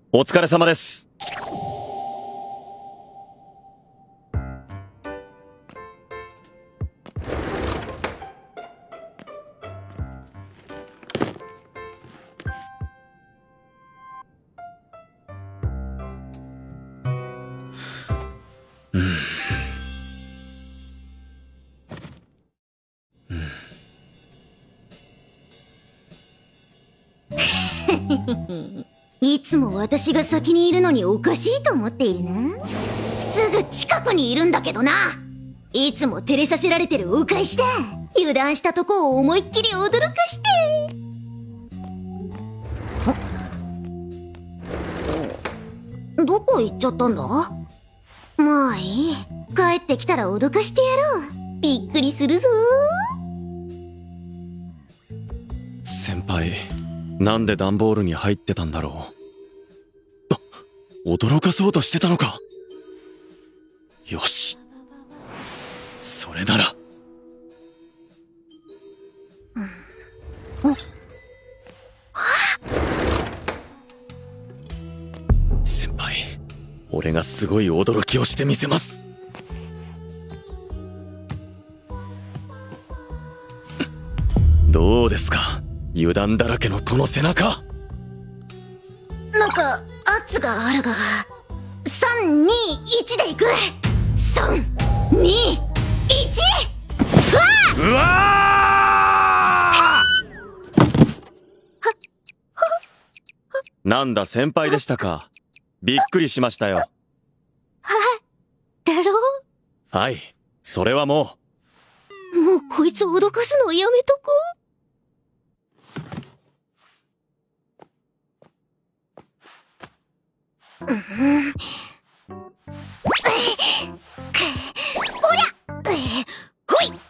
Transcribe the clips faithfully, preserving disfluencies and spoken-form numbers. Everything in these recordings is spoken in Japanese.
お疲れ様です。 いつも私が先にいるのにおかしいと思っているな。すぐ近くにいるんだけどな。いつも照れさせられてるお返しだ。油断したとこを思いっきり驚かして。どこ行っちゃったんだ。まあいい、帰ってきたら脅かしてやろう。びっくりするぞ。 先輩、なんで段ボールに入ってたんだろう。あ、驚かそうとしてたのか。よし、それなら。うん、先輩、俺がすごい驚きをしてみせます。どうですか、油断だらけのこの背中。 なんか圧があるが、さんにいちでいく。さんにいち。 うわー！なんだ、先輩でしたか。びっくりしましたよ。 はい、だろう。 はい、それはもうもうこいつ脅かすのやめとこう。うん、おりゃ、ほい。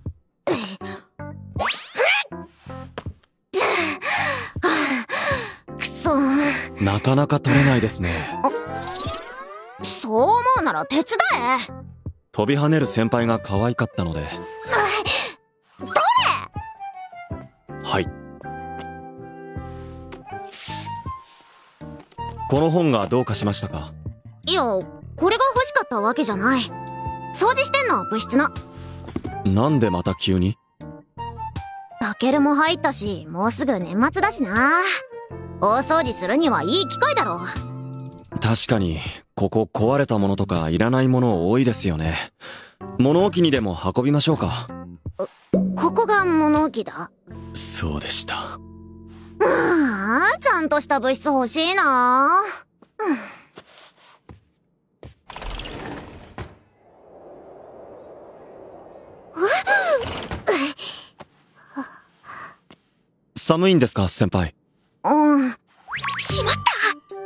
くそ、 なかなか取れないですね。 そう思うなら手伝え。 飛び跳ねる先輩が可愛かったので。 どれ？ はい。この本がどうかしましたか？ いや、これが欲しかったわけじゃない。掃除してんの、部室の。 なんでまた急に？ タケルも入ったし、もうすぐ年末だしな。大掃除するにはいい機会だろう。 確かに、ここ壊れたものとかいらないもの多いですよね。物置にでも運びましょうか。 ここが物置だ。 そうでした。 ああ、ちゃんとした部室欲しいな。うん、 寒いんですか、先輩。 うん。しまった、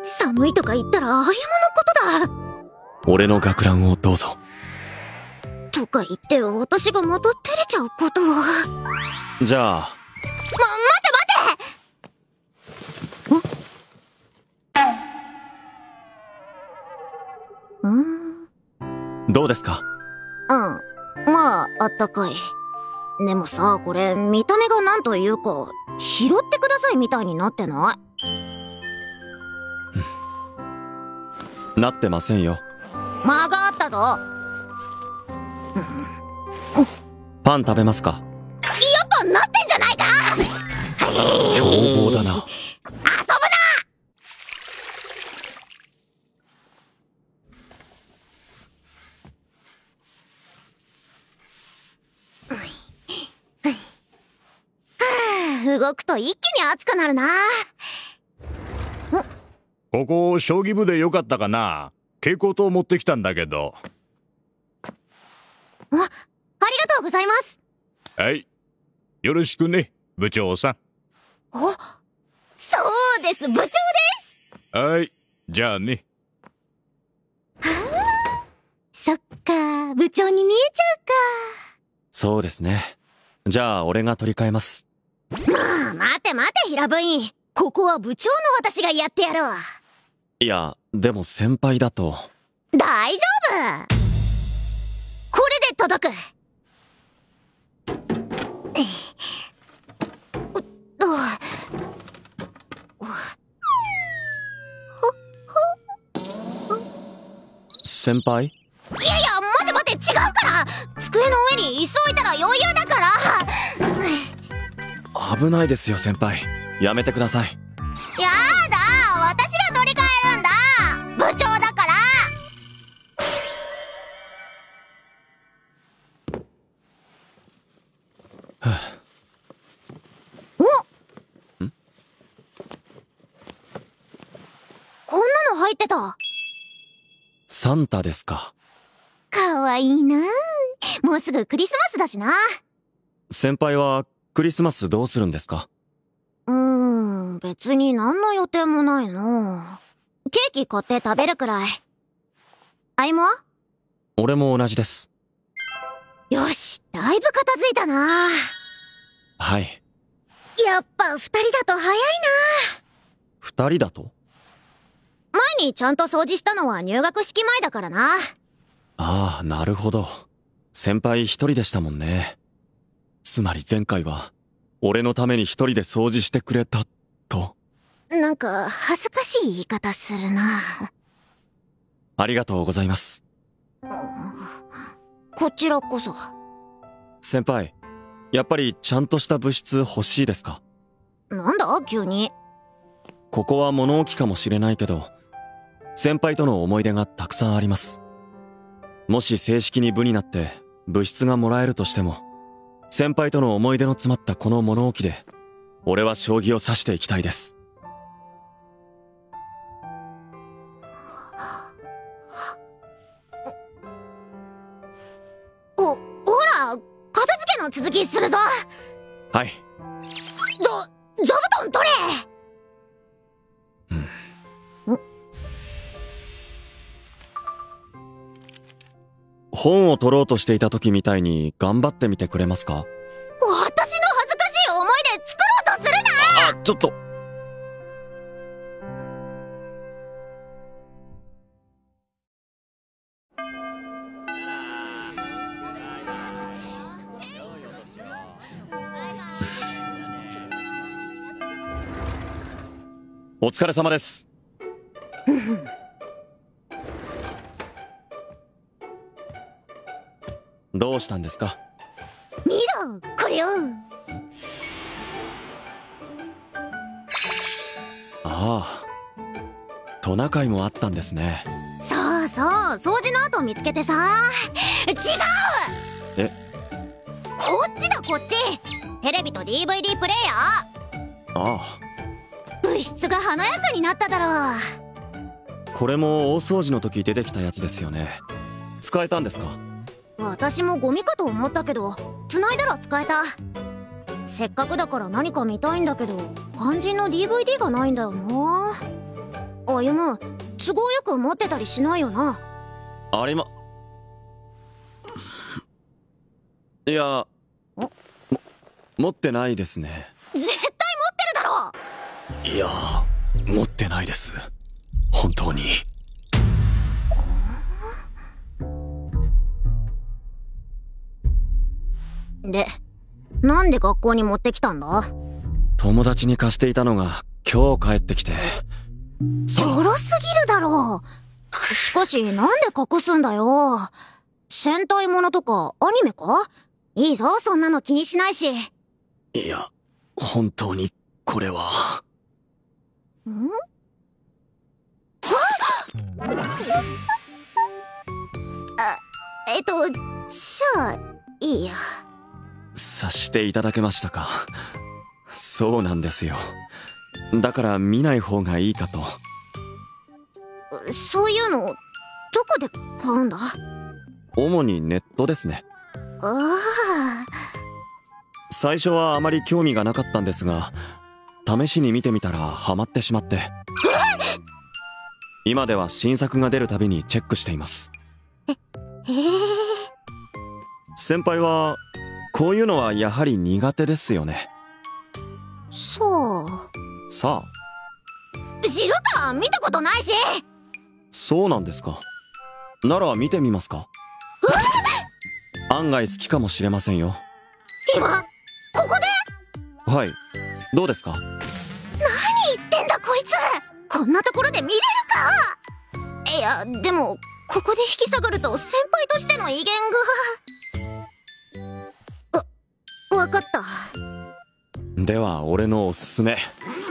寒いとか言ったら歩のことだ。 俺の学ランをどうぞ。 とか言って私がまた照れちゃうことを。 じゃあ。 ま、待て待て。ん？ん？ どうですか？ うん、まああったかい。でもさ、これ見た目がなんというか拾ってくださいみたいになってない？ なってませんよ。 間があったぞ。 パン食べますか？ やっぱなってんじゃないか。 凶暴だな。 遊ぶな。動くと一気に熱くなるな。 ここ将棋部でよかったかな。蛍光灯持ってきたんだけど。 あ、ありがとうございます。 はい、よろしくね、部長さん。 お、そうです、部長です。 はい、じゃあね。 はあ、そっか、部長に見えちゃうか。 そうですね。じゃあ俺が取り替えます。 まあ待て待て、平部員。ここは部長の私がやってやろう。 いや、でも先輩だと。 大丈夫、これで届く。 先輩？ いやいや、待て待て、違うから。机の上に椅子置いたら余裕だから。 危ないですよ先輩、やめてください。 やだ、私が取り替えるんだ。部長だから。おんこんなの入ってた。 サンタですか。 かわいいな。もうすぐクリスマスだしな。 先輩はクリスマスどうするんですか？ うーん、別に何の予定もないな。ケーキ買って食べるくらい。あいもは？ 俺も同じです。 よし、だいぶ片付いたな。 はい。 やっぱ二人だと早いな。 二人だと？ 前にちゃんと掃除したのは入学式前だからな。 ああ、なるほど。先輩一人でしたもんね。つまり前回は俺のために一人で掃除してくれたと。 なんか恥ずかしい言い方するな。 ありがとうございます。 こちらこそ。 先輩、やっぱりちゃんとした部室欲しいですか？ なんだ急に。 ここは物置かもしれないけど、先輩との思い出がたくさんあります。もし正式に部になって部室がもらえるとしても、先輩との思い出の詰まったこの物置で俺は将棋を指していきたいです。 お、ほら、片付けの続きするぞ。 はい。 ど、座布団取れ。 うん。本を取ろうとしていた時みたいに頑張ってみてくれますか？ 私の恥ずかしい思い出作ろうとするな。 あ、ちょっと。お疲れ様です。どうしたんですか？ 見ろ、これを。 ああ、トナカイもあったんですね。 そうそう、掃除の後見つけてさ。違う。 え？ こっちだこっち。テレビと ディーブイディー プレイヤー。 ああ。 物質が華やかになっただろう。 これも大掃除の時出てきたやつですよね。使えたんですか？ 私もゴミかと思ったけど、繋いだら使えた。せっかくだから何か見たいんだけど、肝心の ディーブイディー がないんだよな。歩夢、都合よく持ってたりしないよな。 ありまいやも持ってないですね。 絶対持ってるだろ。 いや持ってないです、本当に。 で、なんで学校に持ってきたんだ？ 友達に貸していたのが今日帰ってきて。 ちょろすぎるだろう。しかしなんで隠すんだよ。戦隊ものとかアニメか？いいぞ、そんなの気にしないし。 いや本当にこれは。 ん？あ、えっと、じゃあいいや。 察していただけましたか？そうなんですよ。だから見ない方がいいかと。 そういうのどこで買うんだ？ 主にネットですね。 ああ。 最初はあまり興味がなかったんですが、試しに見てみたらハマってしまって。今では新作が出るたびにチェックしています。 え、へえ。 先輩はこういうのはやはり苦手ですよね。 そう。 さあ。知るか、見たことないし。 そうなんですか。なら見てみますか？案外好きかもしれませんよ。 今ここで？ はい、どうですか？ 何言ってんだこいつ。こんなところで見れるか。いやでもここで引き下がると先輩としての威厳が。あ、わかった。 では俺のおすすめ。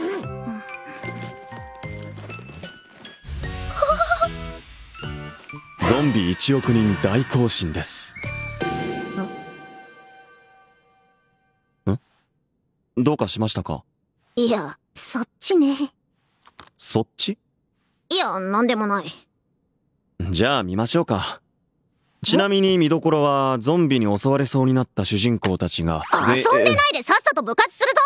ゾンビいちおく人大行進です。ん？どうかしましたか？ いや、そっちね。 そっち？ いや、なんでもない。 じゃあ見ましょうか。ちなみに見どころはゾンビに襲われそうになった主人公たちが遊んでないでさっさと部活するぞ。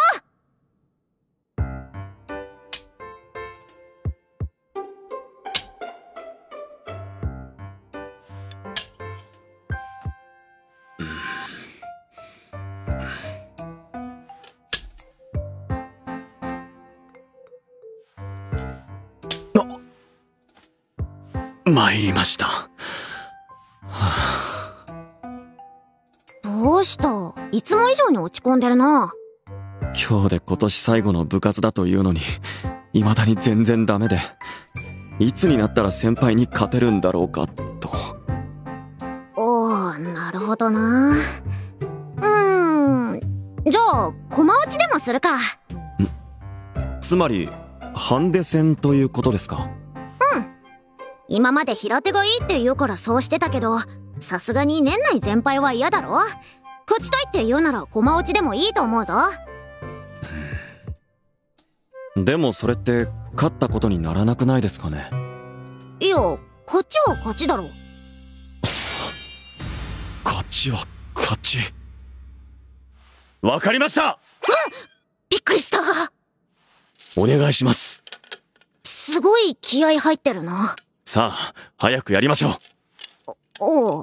参りました。 どうした？いつも以上に落ち込んでるな。 今日で今年最後の部活だというのに未だに全然ダメで、いつになったら先輩に勝てるんだろうかと。 おー、なるほどな。うーん、じゃあ駒落ちでもするか。 つまりハンデ戦ということですか？ うん。今まで平手がいいって言うからそうしてたけど、さすがに年内全敗は嫌だろ。勝ちたいって言うなら駒落ちでもいいと思うぞ。 でもそれって勝ったことにならなくないですかね？ いや、勝ちは勝ちだろ。 勝ちは勝ち。わかりました。 びっくりした。 お願いします。 すごい気合入ってるな。 さあ早くやりましょう。 おおう。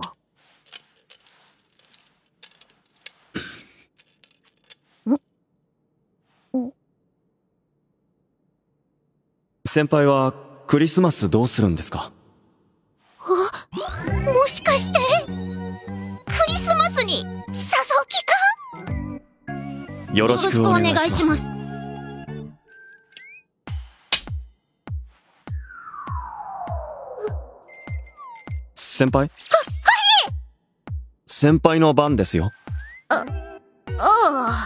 先輩はクリスマスどうするんですか？ あ、もしかしてクリスマスに誘う気か？ よろしくお願いします。 よろしくお願いします。 先輩？は、はい。先輩の番ですよ。 あ、ああ。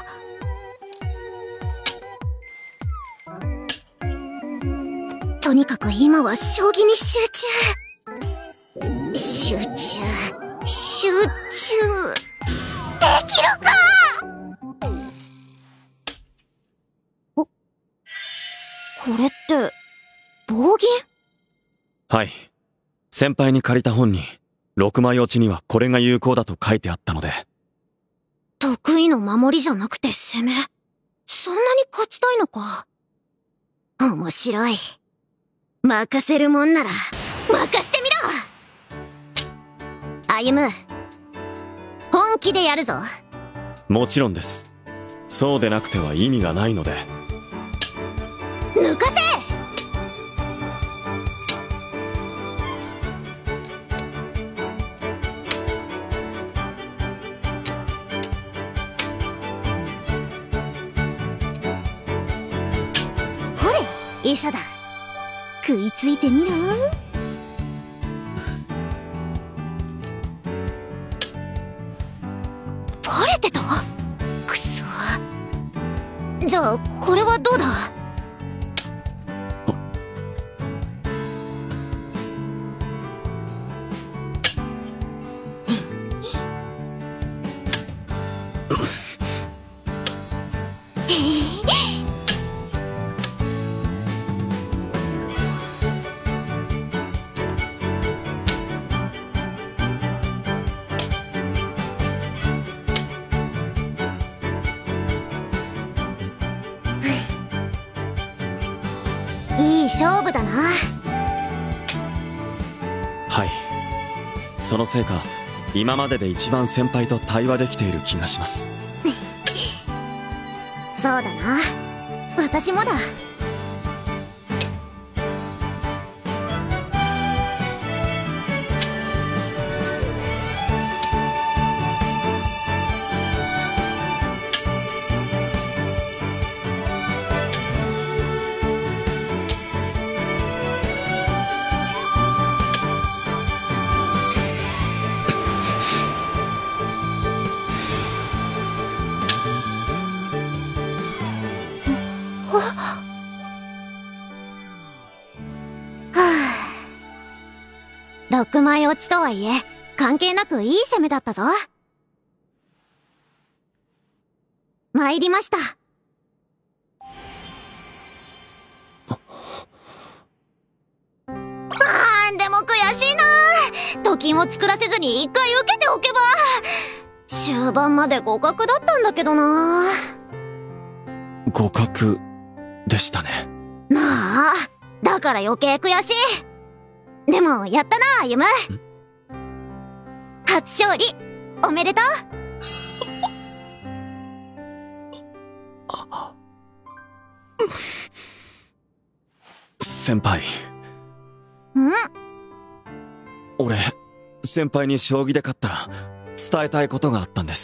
とにかく今は将棋に集中。集中。集中。できるか！お、これって、棒銀？ はい。先輩に借りた本に、ろくまい落ちにはこれが有効だと書いてあったので。 得意の守りじゃなくて攻め。そんなに勝ちたいのか。面白い。任せるもんなら、任してみろ！歩む。本気でやるぞ。 もちろんです。そうでなくては意味がないので。 抜かせ！ほれ、餌だ。食いついてみろ。バレてた？くそ。じゃあこれはどうだ？いい勝負だな。はい。 そのせいか、今までで一番先輩と対話できている気がします。 そうだな。私もだ。 ろくまい落ちとはいえ、関係なくいい攻めだったぞ。参りました。あー、でも悔しいな。と金を作らせずに一回受けておけば。終盤まで互角だったんだけどな。 互角でしたね。 なあ、だから余計悔しい。でもやったな、歩む。初勝利おめでとう。 先輩。 ん？ 俺、先輩に将棋で勝ったら伝えたいことがあったんです。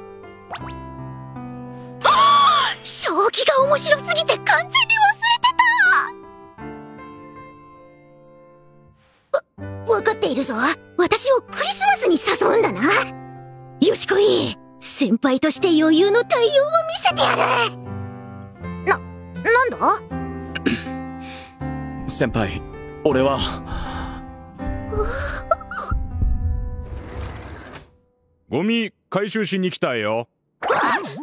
はぁ！将棋が面白すぎて完全に忘れてた。わ、わかっているぞ。私をクリスマスに誘うんだな。よしこい。先輩として余裕の対応を見せてやる。な、なんだ？ 先輩、俺はゴミ回収しに来たよ。 あ、ありがとうございます。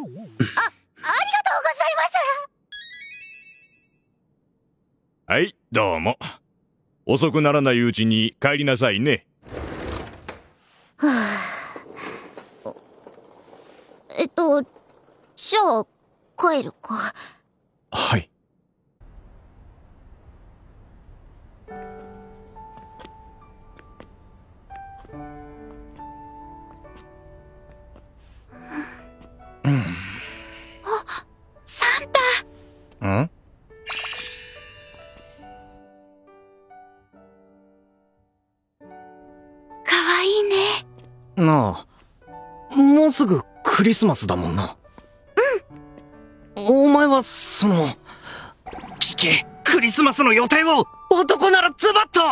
はい、どうも。遅くならないうちに帰りなさいね。 はあ、えっと、じゃあ帰るか。 はい。 うん。あ、サンタ。 ん？ かわいいね。 なあ、もうすぐクリスマスだもんな。うん。お前はその、聞け、クリスマスの予定を。男ならズバッと。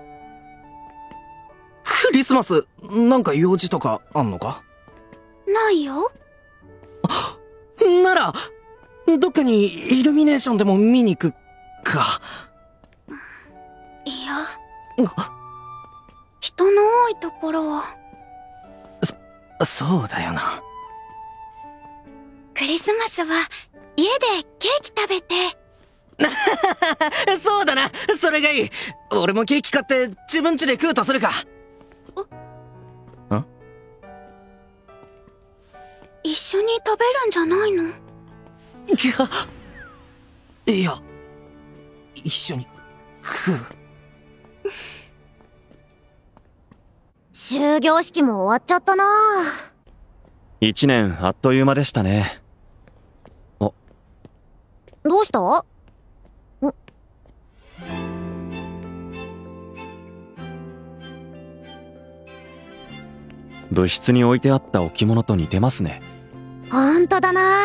クリスマスなんか用事とかあんのか？ ないよ。 ならどっかにイルミネーションでも見に行くか。 いや、人の多いところを。 そ、そうだよな。 クリスマスは家でケーキ食べて。 そうだな、それがいい。俺もケーキ買って自分家で食うとするか。 ん？ 一緒に食べるんじゃないの？ いや、一緒に食う。 終業式も終わっちゃったな。 一年あっという間でしたね。あ、 どうした？ん？ 部室に置いてあった置物と似てますね。 ほんとだな。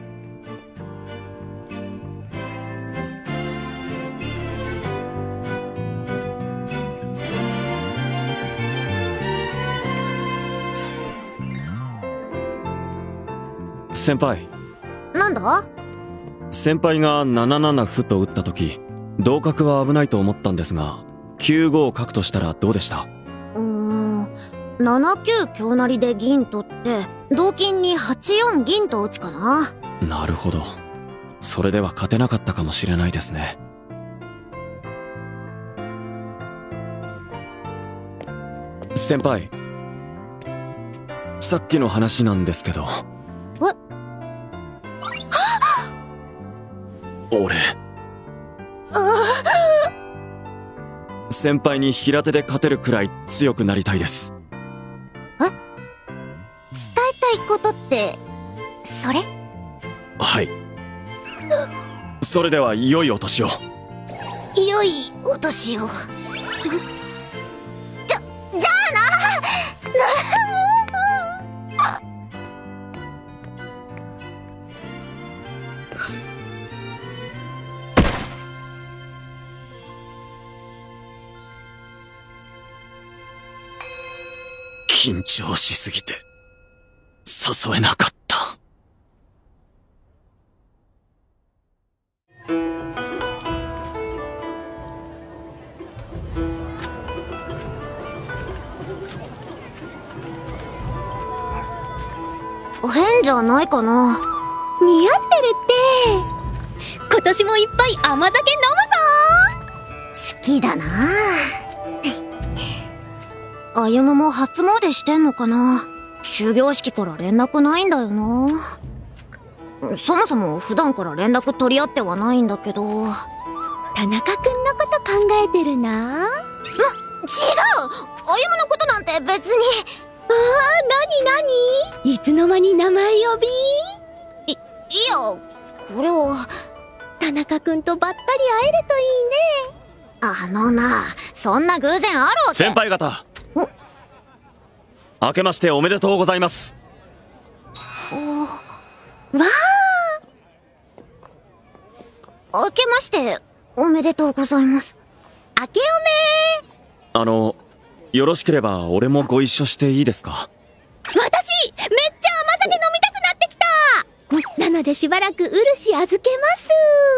先輩。 なんだ？ 先輩がなななな歩と打った時、同角は危ないと思ったんですが、きゅうご角としたらどうでした？ うーん、ななきゅう香成で銀取って同金にはちよん銀と打つかな。 なるほど。それでは勝てなかったかもしれないですね。先輩、さっきの話なんですけど。 え？ 俺、先輩に平手で勝てるくらい強くなりたいです。 え？伝えたいことってそれ？ はい。それでは良いお年を。 良いお年を。じゃ、じゃあな。 緊張しすぎて誘えなかった。 変じゃないかな。 似合ってるって。今年もいっぱい甘酒飲むぞ。 好きだな。歩夢も初詣してんのかな。終業式から連絡ないんだよな。そもそも普段から連絡取り合ってはないんだけど。 田中くんのこと考えてるな。 な、違う。歩夢のことなんて別に。 ああ、なになに、いつの間に名前呼び。 い、いや、これは。 田中くんとばったり会えるといいね。 あのな、そんな偶然あろうって。 先輩方、明けましておめでとうございます。 わあ。明けましておめでとうございます。 明けおめ。 あの、よろしければ俺もご一緒していいですか？ 私めっちゃ甘酒飲みたくなってきた。なのでしばらくうるし預けます。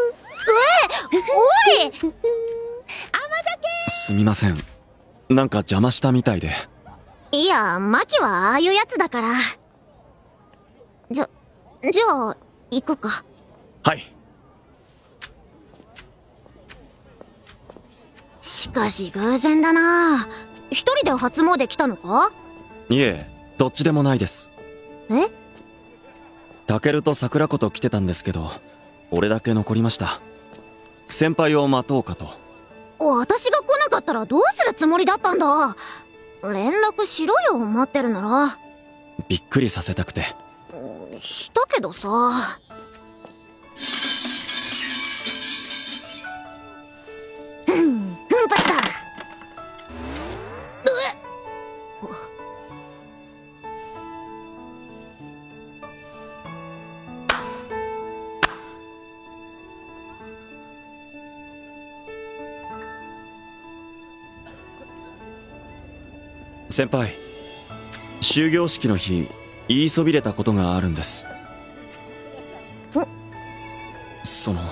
え、おい甘酒。 すみません、なんか邪魔したみたいで。 いや、マキはああいうやつだから。じゃ、じゃあ、行くか。 はい。 しかし偶然だな。一人で初詣来たのか？ いえ、どっちでもないです。 え？ タケルと桜子と来てたんですけど、俺だけ残りました。先輩を待とうかと。 私が来なかったらどうするつもりだったんだ？連絡しろよ、待ってるなら。 びっくりさせたくて。 したけどさ。ふん、奮発だ。 先輩、終業式の日言いそびれたことがあるんです。その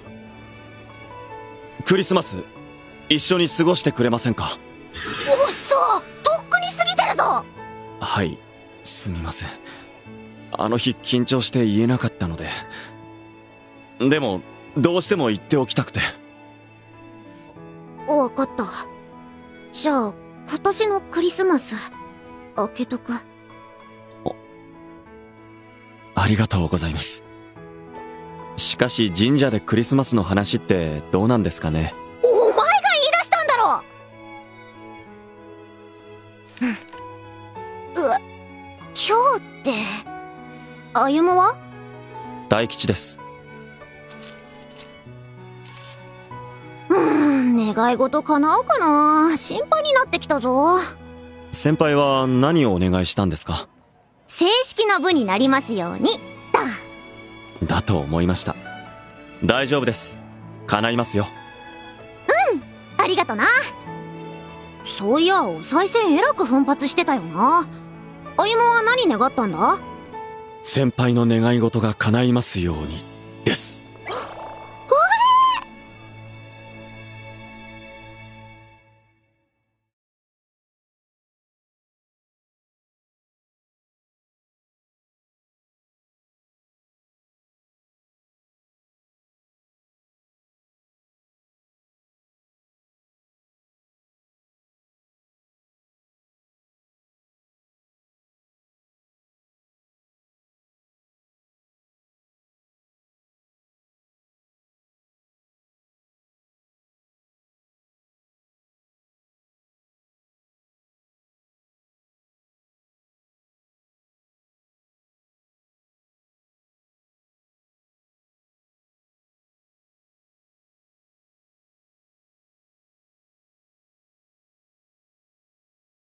クリスマス一緒に過ごしてくれませんか？ おっそ、とっくに過ぎてるぞ。 はい、すみません。あの日緊張して言えなかったので。でもどうしても言っておきたくて。 わかった。じゃあ今年のクリスマス開けとく。 ありがとうございます。しかし神社でクリスマスの話ってどうなんですかね？ お前が言い出したんだろ。うわ、今日って歩夢は？ 大吉です。 うーん、願い事叶うかな。心配になってきたぞ。 先輩は何をお願いしたんですか？ 正式な部になりますようにだ。 だと思いました。大丈夫です。叶いますよ。 うん、ありがとな。そういや、お賽銭えらく奮発してたよな。歩夢は何願ったんだ？ 先輩の願い事が叶いますようにです。